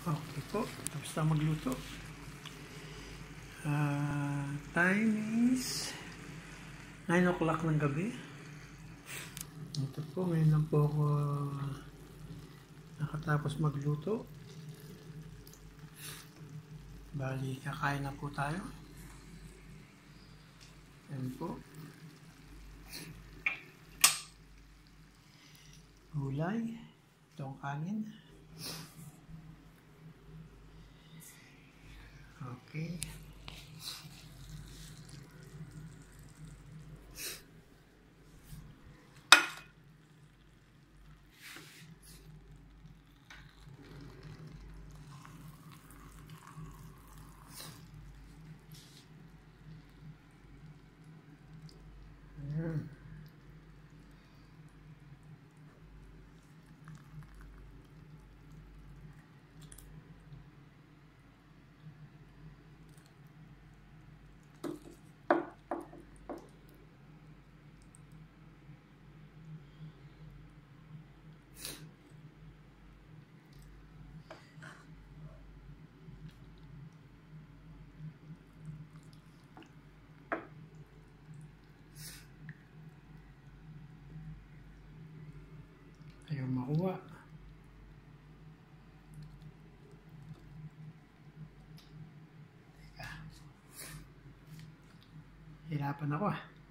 Okay po, tapos na magluto. Time is 9 o'clock ng gabi. Ito po, ngayon lang po ako nakatapos magluto. Bali, kakain na po tayo. Ayan po. Gulay. Itong kanin. Okay. Ayaw makuha. Teka. Hirapan ako